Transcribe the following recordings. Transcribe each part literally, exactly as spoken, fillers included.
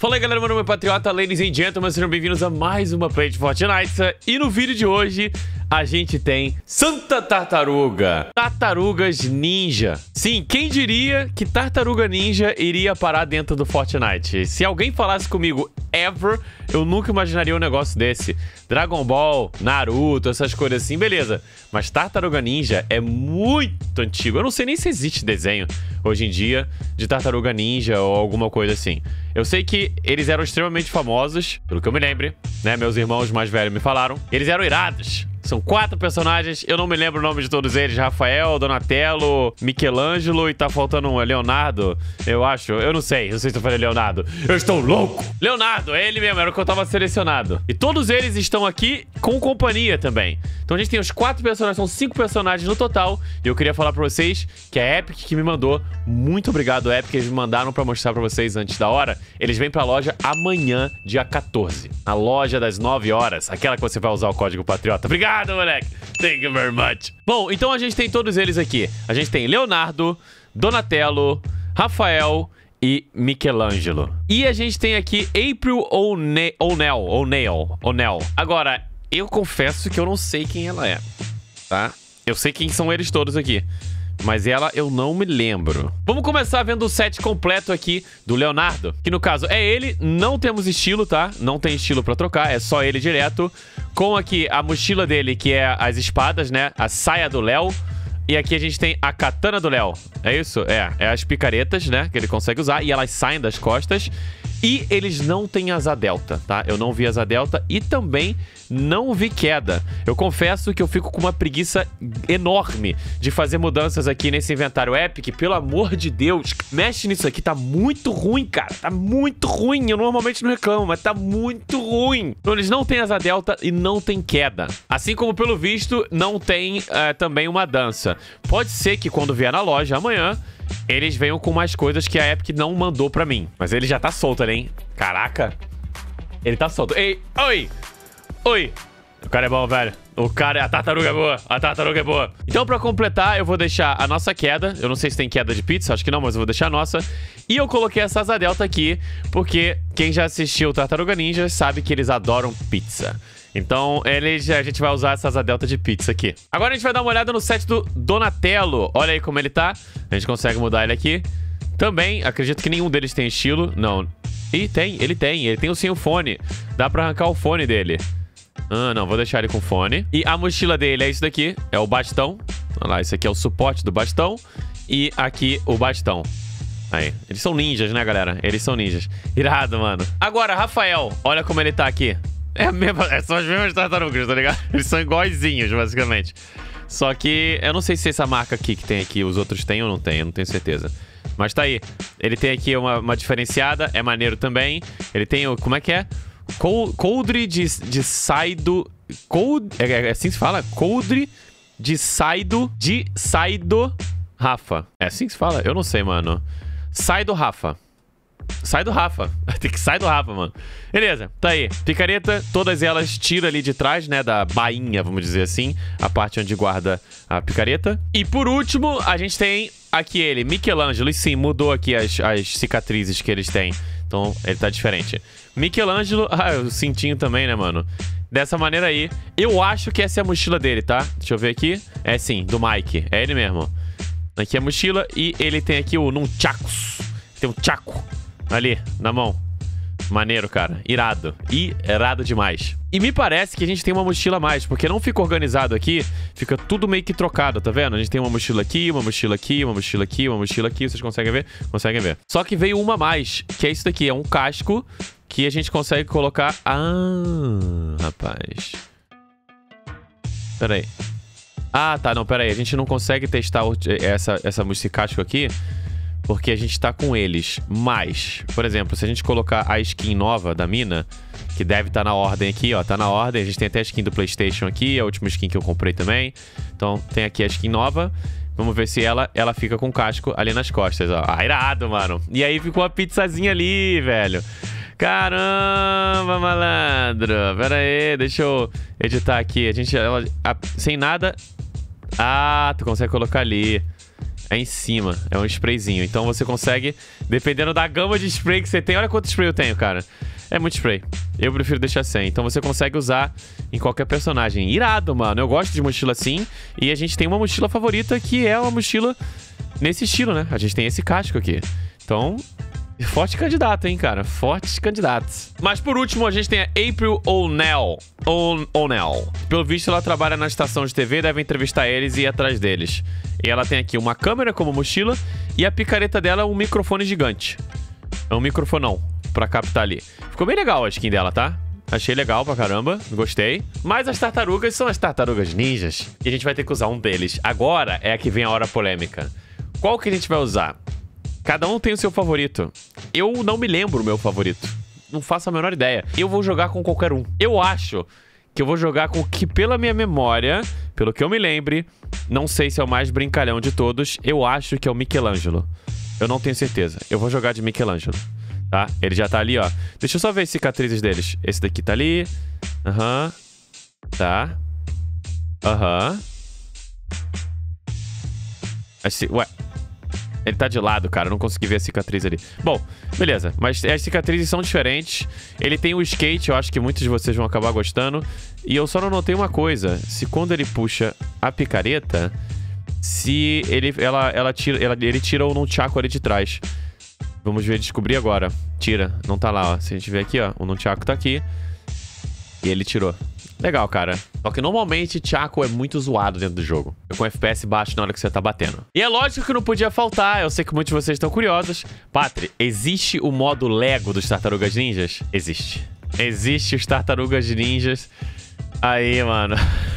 Fala aí galera, meu nome é Patriota, ladies and gentlemen, sejam bem-vindos a mais uma play de Fortnite. E no vídeo de hoje a gente tem Santa Tartaruga, Tartarugas Ninja. Sim, quem diria que Tartaruga Ninja iria parar dentro do Fortnite? Se alguém falasse comigo ever, eu nunca imaginaria um negócio desse. Dragon Ball, Naruto, essas coisas assim, beleza. Mas Tartaruga Ninja é muito antigo. Eu não sei nem se existe desenho hoje em dia de Tartaruga Ninja ou alguma coisa assim. Eu sei que eles eram extremamente famosos, pelo que eu me lembre, né? Meus irmãos mais velhos me falaram. Eles eram irados. São quatro personagens, eu não me lembro o nome de todos eles. Rafael, Donatello, Michelangelo e tá faltando um, Leonardo, eu acho. Eu não sei, não sei se eu falei Leonardo. Eu estou louco! Leonardo, é ele mesmo, era o que eu tava selecionado. E todos eles estão aqui com companhia também. Então a gente tem os quatro personagens, são cinco personagens no total. E eu queria falar pra vocês que a Epic que me mandou. Muito obrigado, Epic, eles me mandaram pra mostrar pra vocês antes da hora. Eles vêm pra loja amanhã, dia quatorze. Na loja das nove horas, aquela que você vai usar o código Patriota. Obrigado! Obrigado, moleque. Thank you very much. Bom, então a gente tem todos eles aqui. A gente tem Leonardo, Donatello, Rafael e Michelangelo. E a gente tem aqui April O'Neil. O'Neil. O'Neil. Agora, eu confesso que eu não sei quem ela é, tá? Eu sei quem são eles todos aqui, mas ela eu não me lembro. Vamos começar vendo o set completo aqui do Leonardo, que no caso é ele, não temos estilo, tá? Não tem estilo pra trocar, é só ele direto. Com aqui a mochila dele, que é as espadas, né? A saia do Léo. E aqui a gente tem a katana do Léo. É isso? É, é as picaretas, né? Que ele consegue usar e elas saem das costas. E eles não têm asa delta, tá? Eu não vi asa delta e também não vi queda. Eu confesso que eu fico com uma preguiça enorme de fazer mudanças aqui nesse inventário Epic. Pelo amor de Deus, mexe nisso aqui, tá muito ruim, cara. Tá muito ruim. Eu normalmente não reclamo, mas tá muito ruim. Então eles não têm asa delta e não tem queda. Assim como, pelo visto, não tem uh, também uma dança. Pode ser que quando vier na loja amanhã, eles venham com mais coisas que a Epic não mandou pra mim. Mas ele já tá solto ali, hein? Caraca. Ele tá solto. Ei, oi! Oi! O cara é bom, velho. O cara é... A tartaruga é boa. A tartaruga é boa. Então, pra completar, eu vou deixar a nossa queda. Eu não sei se tem queda de pizza, acho que não, mas eu vou deixar a nossa. E eu coloquei essa asa delta aqui, porque quem já assistiu Tartaruga Ninja sabe que eles adoram pizza. Então, eles, a gente vai usar essa asa delta de pizza aqui. Agora a gente vai dar uma olhada no set do Donatello. Olha aí como ele tá. A gente consegue mudar ele aqui. Também, acredito que nenhum deles tem estilo. Não. Ih, tem. Ele tem. Ele tem o sem o fone. Dá pra arrancar o fone dele. Ah, não. Vou deixar ele com fone. E a mochila dele é isso daqui. É o bastão. Olha lá. Isso aqui é o suporte do bastão. E aqui o bastão. Aí. Eles são ninjas, né, galera? Eles são ninjas. Irado, mano. Agora, Rafael. Olha como ele tá aqui. É, mesmo, é só as mesmas tartarugas, tá ligado? Eles são iguaizinhos, basicamente. Só que eu não sei se essa marca aqui que tem aqui, os outros têm ou não tem, eu não tenho certeza. Mas tá aí. Ele tem aqui uma, uma diferenciada, é maneiro também. Ele tem o... Como é que é? Coldre de, de Saido... Cold, é, é assim que se fala? Coldre de Saido... De Saido Rafa. É assim que se fala? Eu não sei, mano. Saido Rafa. Sai do Rafa. Tem que sair do Rafa, mano. Beleza, tá aí. Picareta, todas elas tira ali de trás, né? Da bainha, vamos dizer assim. A parte onde guarda a picareta. E por último, a gente tem aqui ele, Michelangelo. E sim, mudou aqui as, as cicatrizes que eles têm. Então, ele tá diferente. Michelangelo... Ah, o cintinho também, né, mano? Dessa maneira aí. Eu acho que essa é a mochila dele, tá? Deixa eu ver aqui. É sim, do Mike. É ele mesmo. Aqui é a mochila. E ele tem aqui o Nunchakus. Tem um chaco ali, na mão. Maneiro, cara. Irado. Irado demais. E me parece que a gente tem uma mochila a mais, porque não fica organizado aqui, fica tudo meio que trocado, tá vendo? A gente tem uma mochila aqui, uma mochila aqui, uma mochila aqui, uma mochila aqui. Vocês conseguem ver? Conseguem ver. Só que veio uma a mais, que é isso daqui. É um casco que a gente consegue colocar... Ah, rapaz. Pera aí. Ah, tá. Não, pera aí. A gente não consegue testar essa, essa, esse casco aqui, porque a gente tá com eles. Mas, por exemplo, se a gente colocar a skin nova da mina, que deve estar tá na ordem aqui, ó. Tá na ordem. A gente tem até a skin do PlayStation aqui, a última skin que eu comprei também. Então, tem aqui a skin nova. Vamos ver se ela, ela fica com casco ali nas costas, ó. Ah, irado, mano. E aí ficou a pizzazinha ali, velho. Caramba, malandro. Pera aí, deixa eu editar aqui. A gente, ela, a, sem nada... Ah, tu consegue colocar ali. É em cima. É um sprayzinho. Então você consegue, dependendo da gama de spray que você tem... Olha quanto spray eu tenho, cara. É muito spray. Eu prefiro deixar sem. Então você consegue usar em qualquer personagem. Irado, mano. Eu gosto de mochila assim. E a gente tem uma mochila favorita que é uma mochila nesse estilo, né? A gente tem esse casco aqui. Então... Forte candidato, hein, cara? Fortes candidatos. Mas por último, a gente tem a April O'Neil. O'Neil. Pelo visto, ela trabalha na estação de T V, deve entrevistar eles e ir atrás deles. E ela tem aqui uma câmera como mochila e a picareta dela é um microfone gigante. É um microfonão pra captar ali. Ficou bem legal a skin dela, tá? Achei legal pra caramba, gostei. Mas as tartarugas são as tartarugas ninjas. E a gente vai ter que usar um deles. Agora é a que vem a hora polêmica. Qual que a gente vai usar? Cada um tem o seu favorito. Eu não me lembro o meu favorito. Não faço a menor ideia. Eu vou jogar com qualquer um. Eu acho que eu vou jogar com o que, pela minha memória, pelo que eu me lembre, não sei se é o mais brincalhão de todos, eu acho que é o Michelangelo. Eu não tenho certeza. Eu vou jogar de Michelangelo, tá? Ele já tá ali, ó. Deixa eu só ver as cicatrizes deles. Esse daqui tá ali. Aham. Uhum. Tá. Aham. Uhum. Ué. Ele tá de lado, cara. Eu não consegui ver a cicatriz ali. Bom, beleza. Mas as cicatrizes são diferentes. Ele tem o skate, eu acho que muitos de vocês vão acabar gostando. E eu só não notei uma coisa. Se quando ele puxa a picareta, se ele, ela, ela tira, ela, ele tira o nunchaku ali de trás. Vamos ver, descobrir agora. Tira. Não tá lá, ó. Se a gente ver aqui, ó. O nunchaku tá aqui. E ele tirou. Legal, cara. Só que normalmente Chaco é muito zoado dentro do jogo. Com F P S baixo na hora que você tá batendo. E é lógico que não podia faltar. Eu sei que muitos de vocês estão curiosos. Patri, existe o modo Lego dos Tartarugas Ninjas? Existe. Existe os Tartarugas Ninjas. Aí, mano.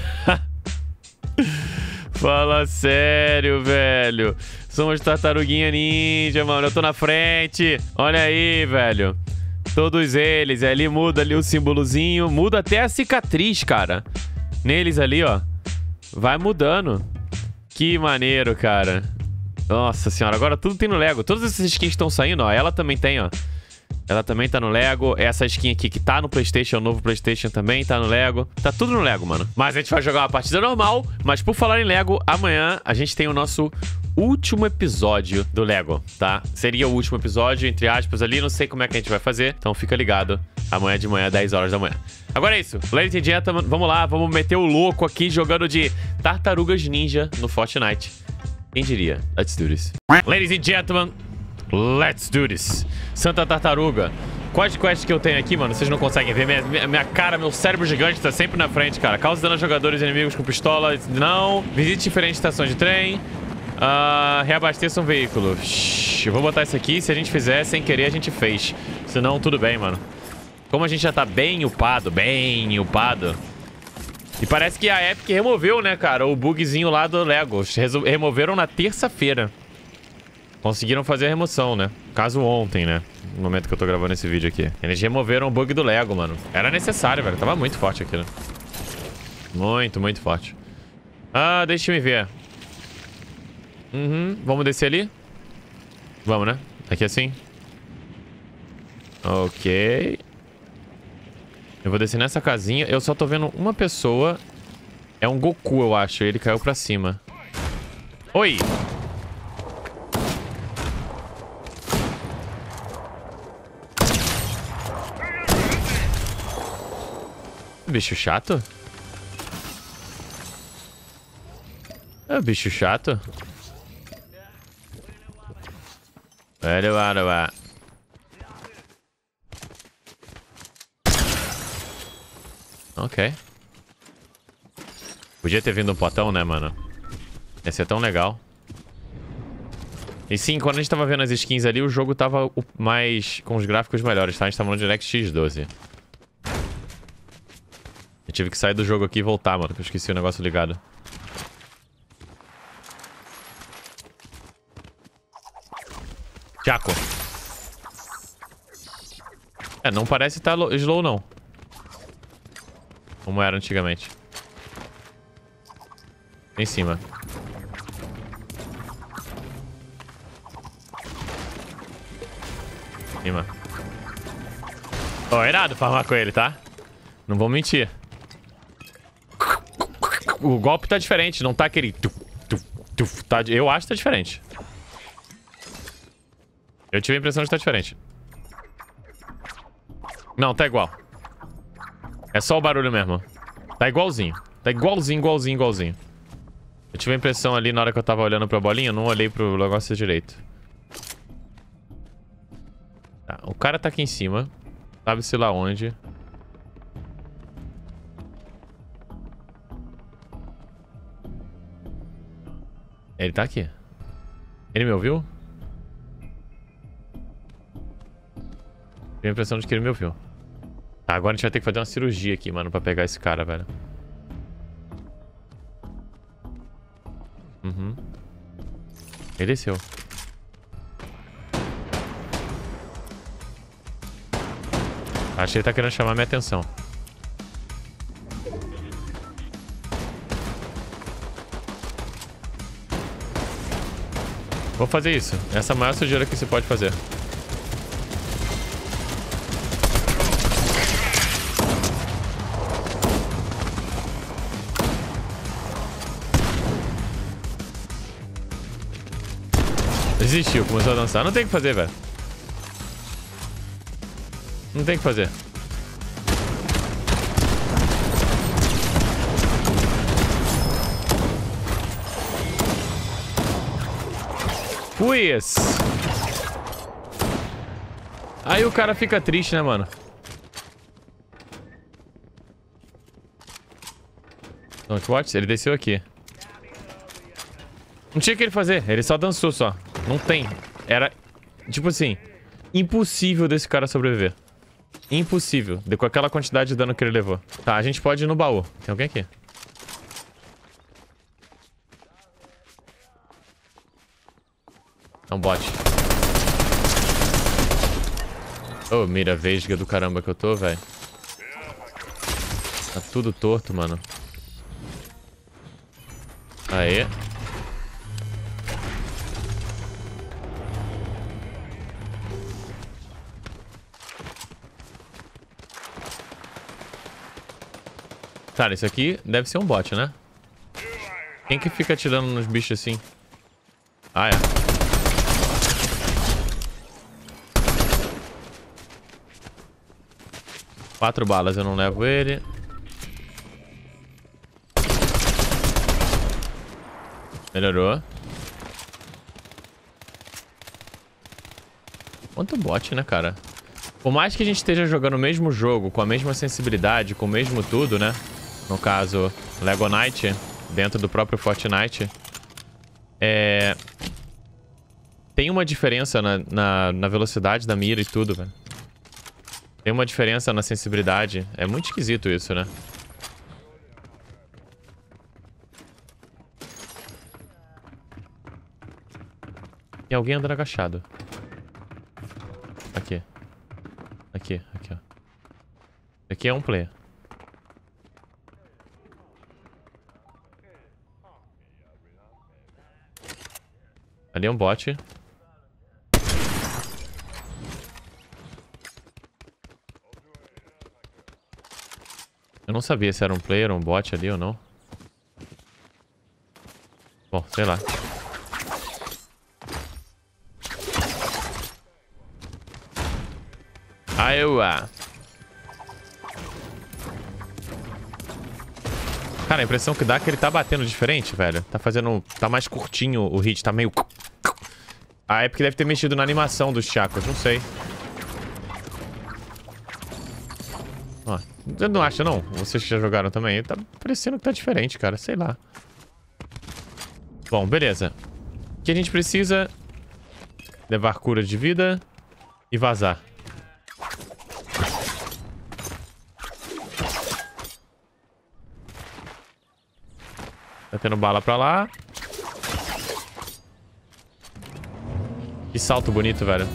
Fala sério, velho. Somos Tartaruguinha Ninja, mano. Eu tô na frente. Olha aí, velho. Todos eles, ali muda ali o símbolozinho, muda até a cicatriz, cara. Neles ali, ó. Vai mudando. Que maneiro, cara. Nossa senhora, agora tudo tem no Lego. Todas essas skins estão saindo, ó. Ela também tem, ó. Ela também tá no Lego. Essa skin aqui que tá no PlayStation, o novo PlayStation também tá no Lego. Tá tudo no Lego, mano. Mas a gente vai jogar uma partida normal. Mas por falar em Lego, amanhã a gente tem o nosso último episódio do Lego, tá? Seria o último episódio, entre aspas, ali. Não sei como é que a gente vai fazer. Então fica ligado. Amanhã de manhã, dez horas da manhã. Agora é isso. Ladies and gentlemen, vamos lá. Vamos meter o louco aqui jogando de Tartarugas Ninja no Fortnite. Quem diria? Let's do this. Ladies and gentlemen, let's do this. Santa Tartaruga. Quais quests que eu tenho aqui, mano? Vocês não conseguem ver. Minha, minha cara, meu cérebro gigante tá sempre na frente, cara. Causa dano a jogadores e inimigos com pistola. Não. Visite diferentes estações de trem. Uh, reabasteça um veículo. Shhh, eu vou botar isso aqui. Se a gente fizer, sem querer, a gente fez. Senão, tudo bem, mano. Como a gente já tá bem upado, bem upado. E parece que a Epic removeu, né, cara, o bugzinho lá do Lego. Removeram na terça-feira. Conseguiram fazer a remoção, né? Caso ontem, né? No momento que eu tô gravando esse vídeo aqui. Eles removeram o bug do Lego, mano. Era necessário, velho. Tava muito forte aquilo. Muito, muito forte. Ah, deixa eu me ver. Uhum. Vamos descer ali? Vamos, né? Aqui assim. Ok. Eu vou descer nessa casinha. Eu só tô vendo uma pessoa. É um Goku, eu acho. Ele caiu pra cima. Oi! Bicho chato? É bicho chato. Olha lá, olha lá. Ok. Podia ter vindo um potão, né, mano? Ia ser tão legal. E sim, quando a gente tava vendo as skins ali, o jogo tava mais... com os gráficos melhores, tá? A gente tava no DirectX doze. Eu tive que sair do jogo aqui e voltar, mano, porque eu esqueci o negócio ligado. Chaco. É, não parece estar tá slow, não. Como era antigamente. Em cima. Em cima. Ó, oh, irado farmar com ele, tá? Não vou mentir. O golpe tá diferente, não tá aquele... Tuf, tá, eu acho que tá diferente. Eu tive a impressão de que tá diferente. Não, tá igual. É só o barulho mesmo. Tá igualzinho. Tá igualzinho, igualzinho, igualzinho. Eu tive a impressão ali na hora que eu tava olhando pra bolinha, eu não olhei pro negócio direito. Tá, o cara tá aqui em cima. Sabe-se lá onde. Ele tá aqui. Ele me ouviu? Tenho a impressão de que ele me ouviu. Tá, agora a gente vai ter que fazer uma cirurgia aqui, mano, pra pegar esse cara, velho. Uhum. Ele desceu. Acho que ele tá querendo chamar minha atenção. Vou fazer isso. Essa é a maior sujeira que se pode fazer. Desistiu, começou a dançar. Não tem o que fazer, velho. Não tem o que fazer. Fui esse. Aí o cara fica triste, né, mano? Don't watch. Ele desceu aqui. Não tinha o que ele fazer. Ele só dançou só. Não tem. Era, tipo assim, impossível desse cara sobreviver. Impossível. De, com aquela quantidade de dano que ele levou. Tá, a gente pode ir no baú. Tem alguém aqui? É um bot. Ô, oh, mira vesga do caramba que eu tô, velho. Tá tudo torto, mano. Aê. Cara, isso aqui deve ser um bot, né? Quem que fica atirando nos bichos assim? Ah, é. Quatro balas, eu não levo ele. Melhorou. Quanto bot, né, cara? Por mais que a gente esteja jogando o mesmo jogo, com a mesma sensibilidade, com o mesmo tudo, né? No caso, Lego Knight, dentro do próprio Fortnite. É... Tem uma diferença na, na, na velocidade da mira e tudo, velho. Tem uma diferença na sensibilidade. É muito esquisito isso, né? Tem alguém andando agachado. Aqui. Aqui, aqui, ó. Aqui é um player. Ali é um bot. Eu não sabia se era um player ou um bot ali ou não. Bom, sei lá. Aiua. Cara, a impressão que dá é que ele tá batendo diferente, velho. Tá fazendo... Tá mais curtinho o hit, tá meio... Ah, é porque deve ter mexido na animação dos chakras, não sei. Ó, você não acha, não? Vocês que já jogaram também. Tá parecendo que tá diferente, cara. Sei lá. Bom, beleza. O que a gente precisa? Levar cura de vida e vazar. Tá tendo bala pra lá. Que salto bonito, velho.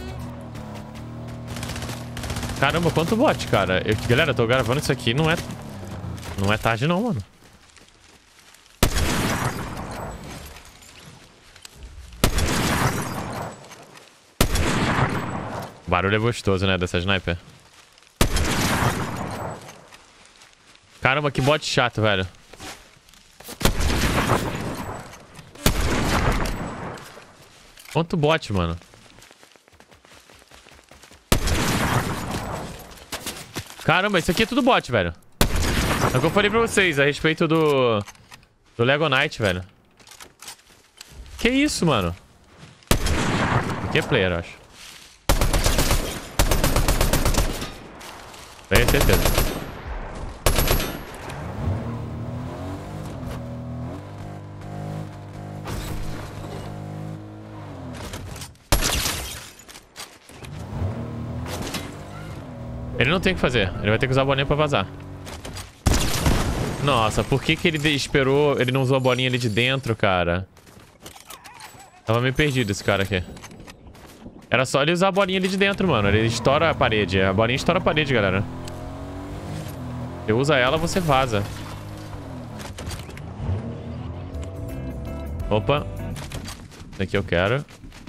Caramba, quanto bot, cara. Eu, galera, eu tô gravando isso aqui. Não é... Não é tarde, não, mano. O barulho é gostoso, né? Dessa sniper. Caramba, que bot chato, velho. Quanto bot, mano. Caramba, isso aqui é tudo bot, velho. É o que eu falei pra vocês a respeito do... Do Lego Knight, velho. Que isso, mano? Aqui é player, eu acho. Tenho certeza. Ele não tem o que fazer. Ele vai ter que usar a bolinha pra vazar. Nossa, por que que ele esperou... Ele não usou a bolinha ali de dentro, cara? Tava meio perdido esse cara aqui. Era só ele usar a bolinha ali de dentro, mano. Ele estoura a parede. A bolinha estoura a parede, galera. Você usa ela, você vaza. Opa. Isso aqui eu quero.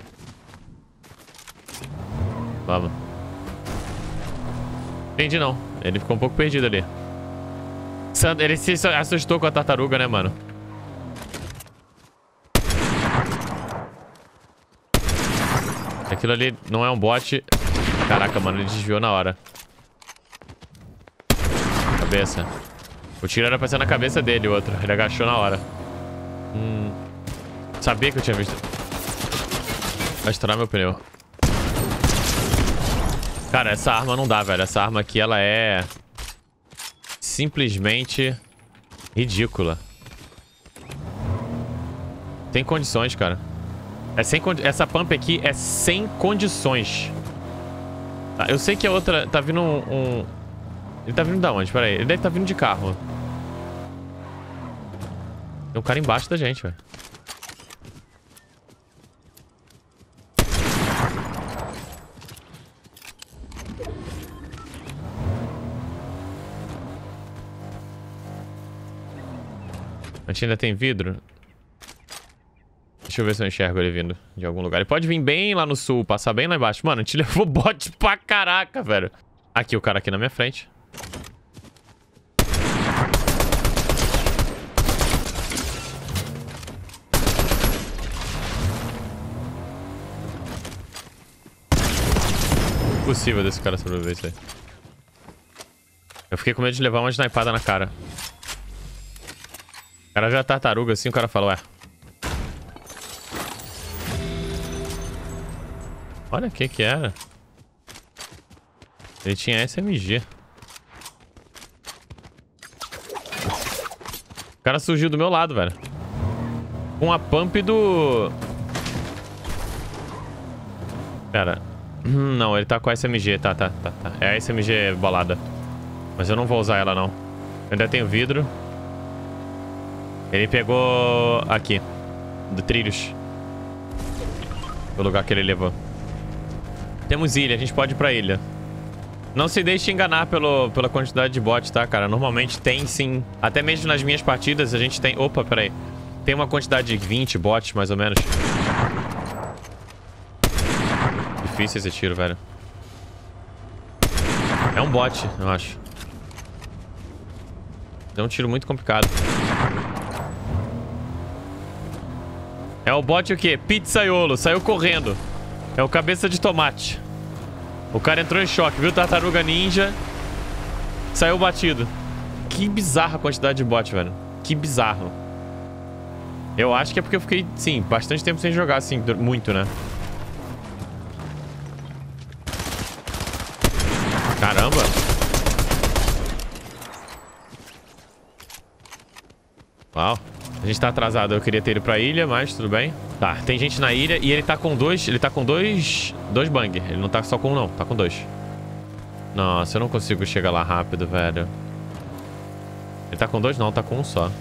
Vamos. Entendi, não. Ele ficou um pouco perdido ali. Ele se assustou com a tartaruga, né, mano? Aquilo ali não é um bot. Caraca, mano, ele desviou na hora. Cabeça. O tiro era pra ser na cabeça dele, o outro. Ele agachou na hora. Hum... Sabia que eu tinha visto. Vai estourar meu pneu. Cara, essa arma não dá, velho. Essa arma aqui, ela é... simplesmente... ridícula. Tem condições, cara. É sem condi... Essa pump aqui é sem condições. Tá, eu sei que a outra... Tá vindo um... um... Ele tá vindo da onde? Pera aí. Ele deve estar vindo de carro. Tem um cara embaixo da gente, velho. A gente ainda tem vidro? Deixa eu ver se eu enxergo ele vindo de algum lugar. Ele pode vir bem lá no sul, passar bem lá embaixo. Mano, a gente levou bot pra caraca, velho. Aqui, o cara aqui na minha frente. Impossível desse cara sobreviver isso aí. Eu fiquei com medo de levar uma snipada na cara. O cara já tartaruga assim, o cara fala, ué. Olha o que que era. Ele tinha S M G. O cara surgiu do meu lado, velho. Com a pump do... Pera. Não, ele tá com a S M G. Tá, tá, tá, tá. É a S M G bolada. Mas eu não vou usar ela, não. Eu ainda tenho vidro. Ele pegou aqui. Do trilhos. O lugar que ele levou. Temos ilha, a gente pode ir pra ilha. Não se deixe enganar pelo, pela quantidade de bots, tá, cara? Normalmente tem, sim. Até mesmo nas minhas partidas a gente tem... Opa, peraí. Tem uma quantidade de vinte bots, mais ou menos. Difícil esse tiro, velho. É um bot, eu acho. É um tiro muito complicado. É o bot o quê? Pizzaiolo. Saiu correndo. É o cabeça de tomate. O cara entrou em choque, viu? Tartaruga ninja. Saiu batido. Que bizarra a quantidade de bot, velho. Que bizarro. Eu acho que é porque eu fiquei, sim, bastante tempo sem jogar, assim, muito, né? Caramba. Uau. A gente tá atrasado. Eu queria ter ido pra ilha, mas tudo bem. Tá, tem gente na ilha e ele tá com dois... Ele tá com dois... Dois bang. Ele não tá só com um, não. Tá com dois. Nossa, eu não consigo chegar lá rápido, velho. Ele tá com dois, não. Tá com um só.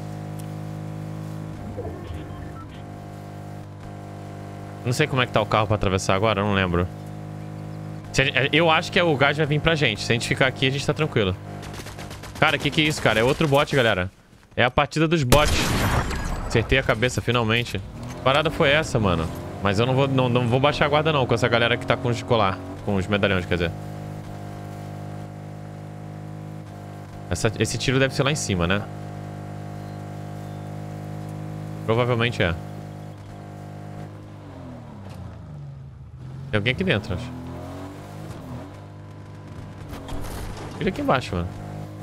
Não sei como é que tá o carro pra atravessar agora. Eu não lembro. Eu acho que o gás vai vir pra gente. Se a gente ficar aqui, a gente tá tranquilo. Cara, que que é isso, cara? É outro bot, galera. É a partida dos bots. Acertei a cabeça, finalmente. Que parada foi essa, mano? Mas eu não vou, não, não vou baixar a guarda, não, com essa galera que tá com os colar. Com os medalhões, quer dizer. Essa, esse tiro deve ser lá em cima, né? Provavelmente é. Tem alguém aqui dentro, acho. Ele aqui embaixo, mano.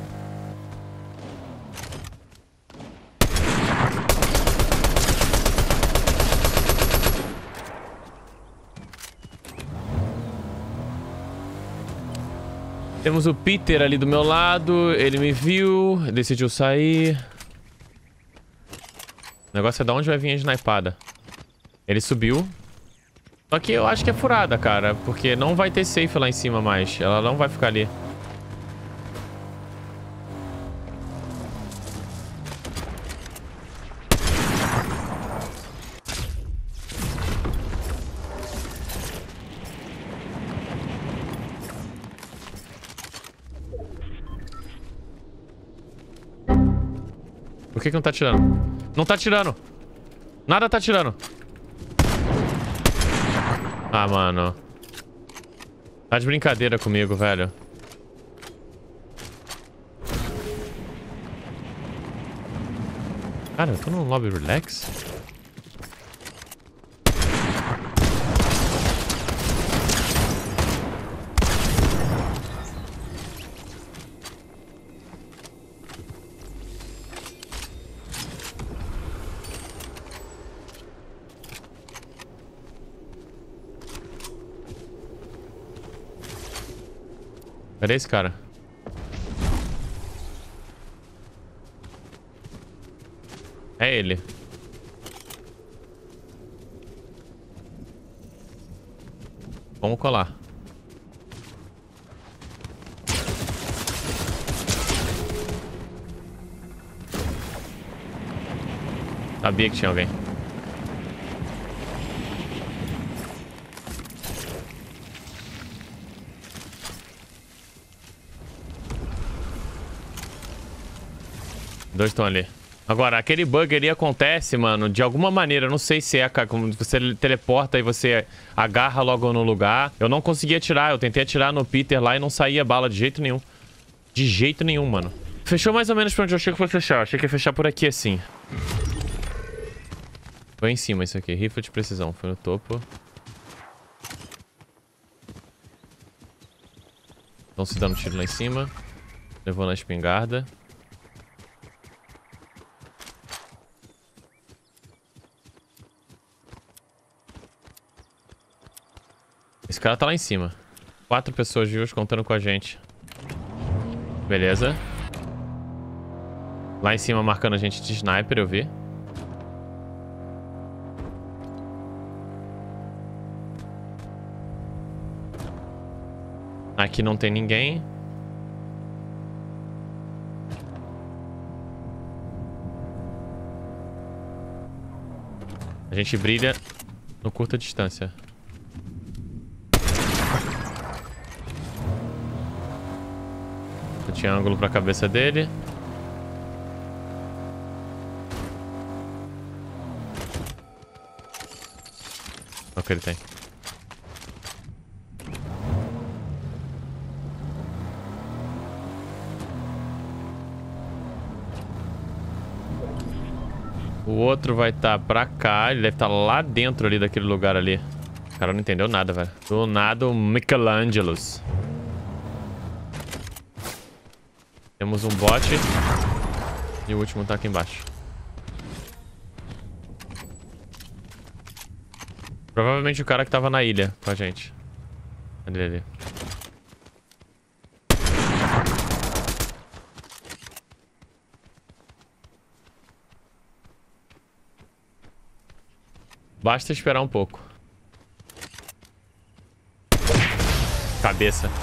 Temos o Peter ali do meu lado. Ele me viu, decidiu sair. O negócio é de onde vai vir a snipada. Ele subiu. Só que eu acho que é furada, cara. Porque não vai ter safe lá em cima mais. Ela não vai ficar ali. Por que que não tá atirando? Não tá atirando. Nada tá atirando. Ah, mano. Tá de brincadeira comigo, velho. Cara, eu tô no lobby relax? Cadê esse cara? É ele. Vamos colar. Sabia que tinha alguém. Dois estão ali. Agora, aquele bug ali acontece, mano, de alguma maneira. Eu não sei se é como você teleporta e você agarra logo no lugar. Eu não consegui atirar. Eu tentei atirar no Peter lá e não saía bala de jeito nenhum. De jeito nenhum, mano. Fechou mais ou menos pra onde eu achei que foi fechar. Eu achei que ia fechar por aqui assim. Foi em cima isso aqui. Rifle de precisão. Foi no topo. Estão se dando tiro lá em cima. Levou na espingarda. Esse cara tá lá em cima. Quatro pessoas vivas contando com a gente. Beleza. Lá em cima marcando a gente de sniper, eu vi. Aqui não tem ninguém. A gente brilha no curta distância. Eu tinha ângulo pra cabeça dele. Olha o que ele tem. O outro vai estar tá pra cá. Ele deve estar tá lá dentro ali daquele lugar ali. O cara não entendeu nada, velho. Do nada, o Michelangelos. Temos um bot. E o último tá aqui embaixo. Provavelmente o cara que tava na ilha com a gente. Cadê ele? Basta esperar um pouco. Cabeça.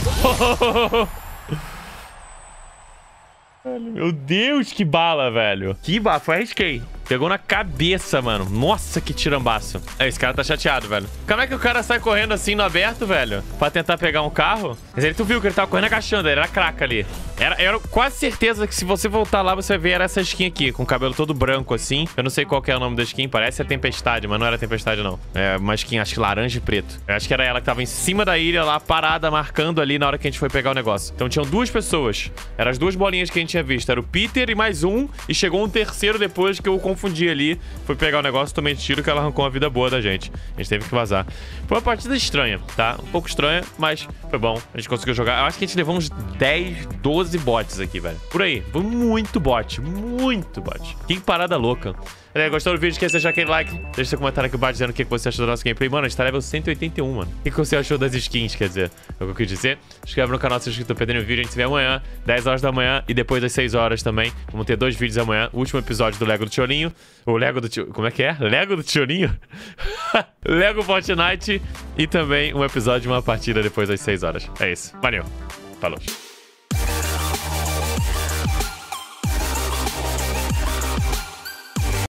Meu Deus, que bala, velho. Que bala, foi arrisquei. Pegou na cabeça, mano. Nossa, que tirambaço. É, esse cara tá chateado, velho. Como é que o cara sai correndo assim no aberto, velho? Pra tentar pegar um carro? Mas ele, tu viu que ele tava correndo agachando. Ele era craca ali. Era, era quase certeza que se você voltar lá, você vai ver era essa skin aqui. Com o cabelo todo branco, assim. Eu não sei qual que é o nome da skin. Parece a Tempestade, mas não era Tempestade, não. É uma skin, acho que laranja e preto. Eu acho que era ela que tava em cima da ilha lá, parada, marcando ali na hora que a gente foi pegar o negócio. Então tinham duas pessoas. Eram as duas bolinhas que a gente tinha visto. Era o Peter e mais um. E chegou um terceiro depois que eu confundi ali, fui pegar o negócio, tomei tiro que ela arrancou uma vida boa da gente. A gente teve que vazar. Foi uma partida estranha, tá? Um pouco estranha, mas foi bom. A gente conseguiu jogar. Eu acho que a gente levou uns dez, doze bots aqui, velho. Por aí. Foi muito bot. Muito bot. Que parada louca. Galera, gostou do vídeo? Esquece de deixar aquele like. Deixa seu comentário aqui embaixo dizendo o que você achou do nosso gameplay. Mano, a gente tá level cento e oitenta e um, mano. O que você achou das skins, quer dizer? É o que eu quis dizer. Se inscreve no canal se inscrito, não perdendo o vídeo. A gente se vê amanhã, dez horas da manhã e depois das seis horas também. Vamos ter dois vídeos amanhã. O último episódio do Lego do Tiolinho. O Lego do Tio... Como é que é? Lego do Tiolinho? Lego Fortnite. E também um episódio de uma partida depois das seis horas. É isso. Valeu. Falou.